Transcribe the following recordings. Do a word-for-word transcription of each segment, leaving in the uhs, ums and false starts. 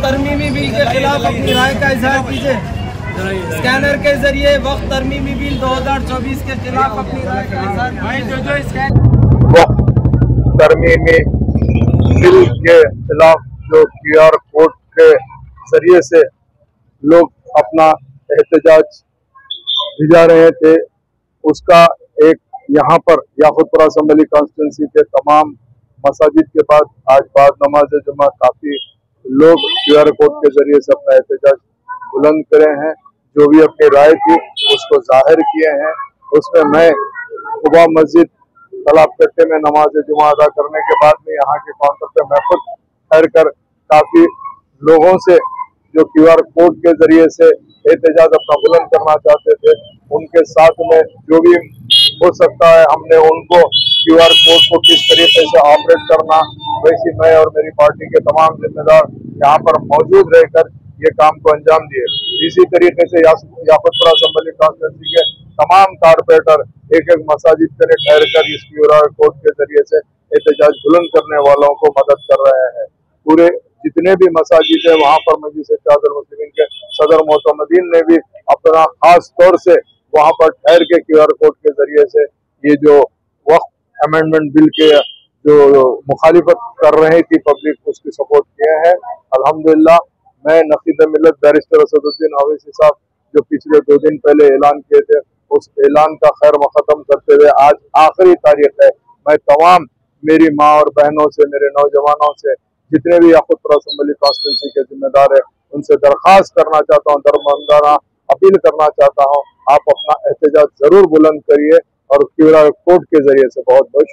तरमीमी bill के खिलाफ अपनी राय का इजहार कीजिए। स्कैनर के जरिए वक्त तरमीमी बिल दो हजार चौबीस के खिलाफ अपनी राय का इजहार कीजिए। वक्त तरमीमी बिल के खिलाफ जो क्यू आर कोड के जरिए से लोग अपना एहतजाज भिजा रहे थे, उसका एक यहाँ पर याकूतपुरा असम्बली कॉन्स्टिट्यूंसी के तमाम मसाजिद के बाद आज बाद नमाज जुमा काफी लोग क्यू आर कोड के जरिए से अपना एहतजाज बुलंद करे हैं। जो भी अपनी राय थी उसको जाहिर किए हैं। उसमें मैं सुबह मस्जिद तलाब कट्टे में नमाज जुमा अदा करने के बाद में यहाँ के काउंटर पे मैं खुद ठहर कर काफी लोगों से जो क्यू आर कोड के जरिए से एहतजाज अपना बुलंद करना चाहते थे, उनके साथ में जो भी हो सकता है हमने उनको क्यू आर कोड को किस तरीके से ऑपरेट करना, वैसी मैं और मेरी पार्टी के तमाम जिम्मेदार यहाँ पर मौजूद रहकर ये काम को अंजाम दिए। इसी तरीके से याकूतपुरा असम्बली कॉन्स्टिट्यूंसी के तमाम कारपोरेटर एक एक मसाजिद पर ठहर कर इस क्यू आर कोड के जरिए से एहतजाज बुलंद करने वालों को मदद कर रहे हैं। पूरे जितने भी मसाजिद है वहाँ पर मजलिस इत्तेहादुल मुस्लिमीन के सदर मोहतमदीन ने भी अपना खास तौर से वहाँ पर ठहर के क्यू आर कोड के जरिए से ये जो वक्त अमेंडमेंट बिल के जो मुखालिफत कर रही थी पब्लिक, उसकी सपोर्ट किए हैं। अल्हम्दुलिल्लाह मैं नकीद मिल्लत बैरिस्टर असदुद्दीन ओवैसी साहब जो पिछले दो दिन पहले ऐलान किए थे, उस ऐलान का खैर मकदम करते हुए आज आखिरी तारीख है। मैं तमाम मेरी माँ और बहनों से, मेरे नौजवानों से, जितने भी याकूतपुरा असम्बली कॉन्स्टिट्यूंसी के जिम्मेदार है, उनसे दरख्वास्त करना चाहता हूँ, दरमंदाना अपील करना चाहता हूँ, आप अपना एहतजाज जरूर बुलंद करिए और क्यू आर कोड के जरिए से बहुत बहुत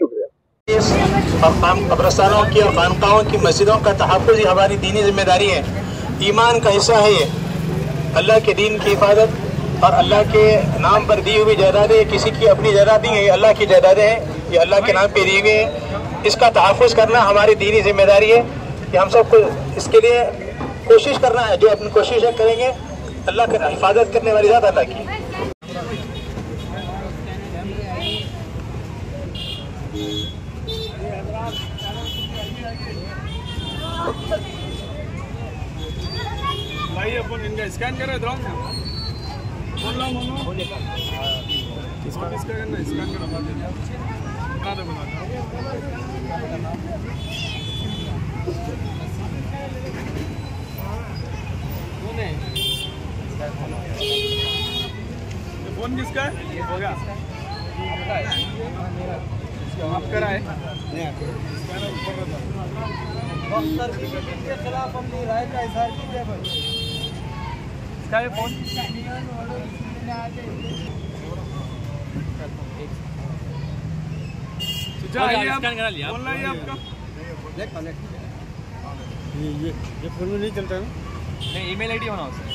शुक्रिया। कब्रस्तानों की और खानकाहों की मस्जिदों का तहफ़्फ़ुज़ ही हमारी दीनी जिम्मेदारी है, ईमान का हिस्सा है। ये अल्लाह के दीन की हिफाजत और अल्लाह के नाम पर दी हुई जायदादें किसी की अपनी जायदाद नहीं है, ये अल्लाह की जायदादें हैं, ये अल्लाह के नाम पे दी गई है। इसका तहफ़्फ़ुज़ करना हमारी दीनी जिम्मेदारी है कि हम सबको इसके लिए कोशिश करना है। जो अपनी कोशिश करेंगे, अल्लाह की हिफाजत करने वाली ज़ात अल्लाह की। भाई अपन इनका स्कैन कर रहे ड्रोन इसका इसका करना स्कैन करा बता दे बता दे फोन किसका है? हो गया आप कराए के खिलाफ अपनी राय का इजहार कीजिए भाई। इसका ये फोन फोन लाइए आपका ये ये ये फोन में नहीं चलता है ना? नहीं, ईमेल आईडी होना उससे।